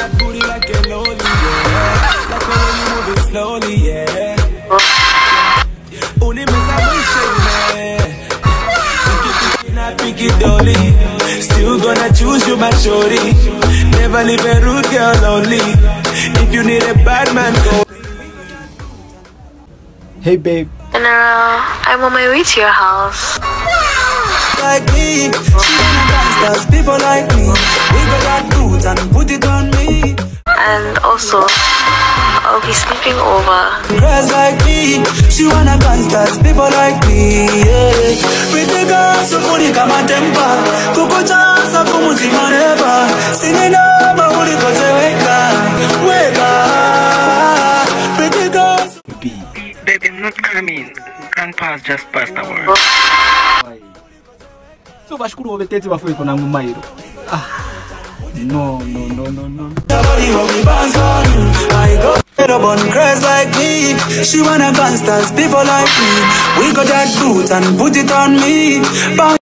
that booty like a lolly, yeah. Like the way you move it slowly, yeah. Only miss I wish it, man. Not picky dolly. Still gonna choose you, my shorty. Never leave a rude girl lonely. If you need a bad man, go. Hey babe. General, I'm on my way to your house. Like me, she wanna dance, people like me. We got that boot and put it on me. And also, I'll be sleeping over. Girls like me, she wanna dance, people like me. Yeah. Pretty girls, so funny, come on, temper. Coco chance, so much never. Singing over, holy cause wake up. Pretty girls. Baby, I'm not coming. Grandpa's just passed away. So bashukuru obetezi bafuye kona mumairo. No. Girls like me, she wanna dance, people like me. We got that boot and put it on me.